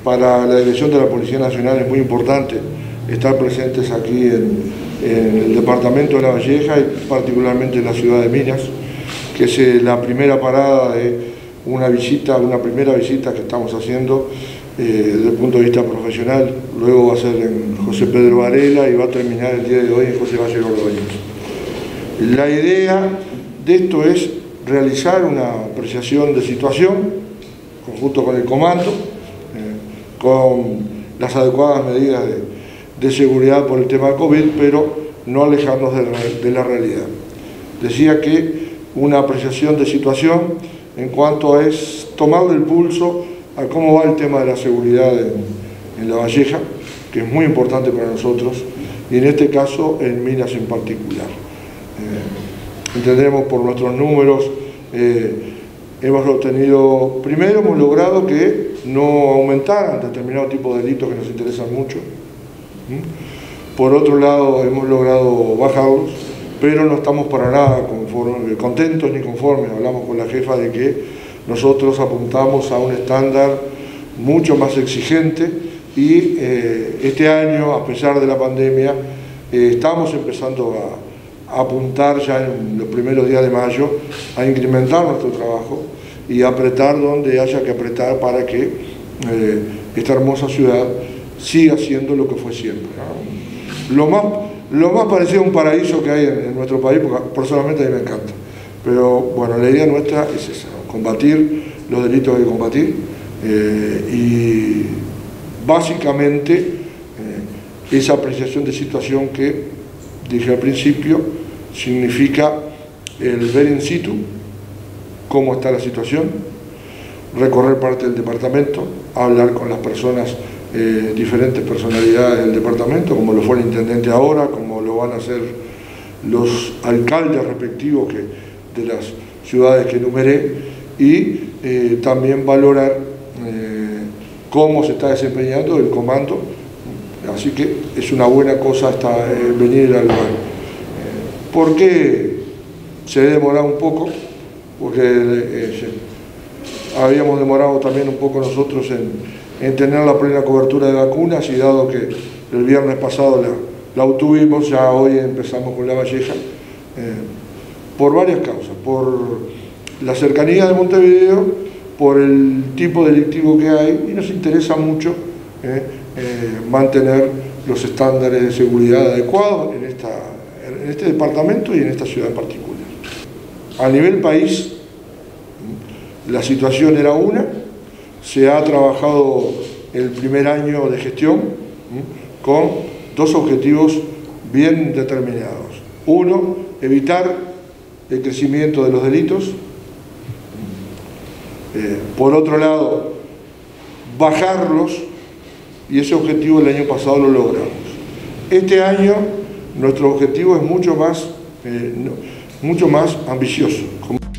para la Dirección de la Policía Nacional es muy importante estar presentes aquí en el departamento de La Valleja y particularmente en la ciudad de Minas, que es la primera parada de una primera visita que estamos haciendo desde el punto de vista profesional. Luego va a ser en José Pedro Varela y va a terminar el día de hoy en José Valle Ordóñez. La idea de esto es realizar una apreciación de situación conjunto con el comando, con las adecuadas medidas de seguridad por el tema COVID, pero no alejarnos de la realidad. Decía que una apreciación de situación en cuanto a tomarle el pulso a cómo va el tema de la seguridad en La Valleja, que es muy importante para nosotros, y en este caso en Minas en particular. Entendemos por nuestros números, hemos logrado que no aumentaran determinados tipos de delitos que nos interesan mucho. Por otro lado, hemos logrado bajarlos, pero no estamos para nada contentos ni conformes. Hablamos con la jefa de que nosotros apuntamos a un estándar mucho más exigente y este año, a pesar de la pandemia, estamos empezando a apuntar ya en los primeros días de mayo a incrementar nuestro trabajo y apretar donde haya que apretar para que esta hermosa ciudad siga siendo lo que fue siempre, ¿no? Lo más parecido a un paraíso que hay en nuestro país, porque personalmente a mí me encanta. Pero bueno, la idea nuestra es esa, ¿no? Combatir los delitos que hay que combatir y básicamente esa apreciación de situación que dije al principio significa el ver in situ cómo está la situación, recorrer parte del departamento, hablar con las personas, diferentes personalidades del departamento, como lo fue el intendente ahora, como lo van a hacer los alcaldes respectivos de las ciudades que enumeré, y también valorar cómo se está desempeñando el comando. Así que es una buena cosa venir al lugar. ¿Por qué se ha demorado un poco? Porque habíamos demorado también un poco nosotros en tener la plena cobertura de vacunas, y dado que el viernes pasado la obtuvimos, ya hoy empezamos con La Valleja, por varias causas, por la cercanía de Montevideo, por el tipo delictivo que hay, y nos interesa mucho mantener los estándares de seguridad adecuados en este departamento y en esta ciudad en particular. A nivel país, la situación era se ha trabajado el primer año de gestión con dos objetivos bien determinados. Uno, evitar el crecimiento de los delitos. Por otro lado, bajarlos, y ese objetivo el año pasado lo logramos. Este año nuestro objetivo es mucho más ambicioso.